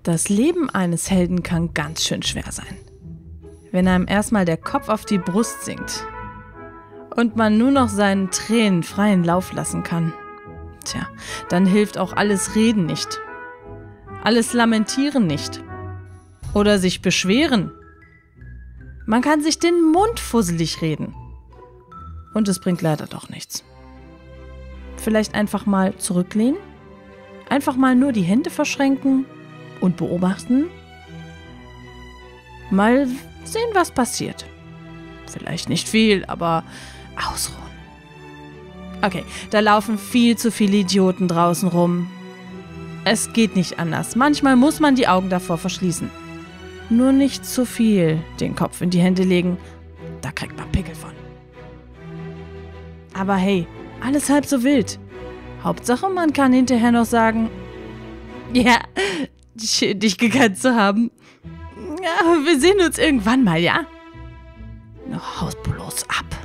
Das Leben eines Helden kann ganz schön schwer sein. Wenn einem erstmal der Kopf auf die Brust sinkt und man nur noch seinen Tränen freien Lauf lassen kann, tja, dann hilft auch alles Reden nicht. Alles Lamentieren nicht. Oder sich beschweren. Man kann sich den Mund fusselig reden. Und es bringt leider doch nichts. Vielleicht einfach mal zurücklehnen? Einfach mal nur die Hände verschränken und beobachten? Mal sehen, was passiert. Vielleicht nicht viel, aber ausruhen. Okay, da laufen viel zu viele Idioten draußen rum. Es geht nicht anders. Manchmal muss man die Augen davor verschließen. Nur nicht zu viel den Kopf in die Hände legen. Da kriegt man Pickel von. Aber hey, alles halb so wild. Hauptsache, man kann hinterher noch sagen, ja, schön, dich gekannt zu haben. Ja, wir sehen uns irgendwann mal, ja? Noch haus bloß ab.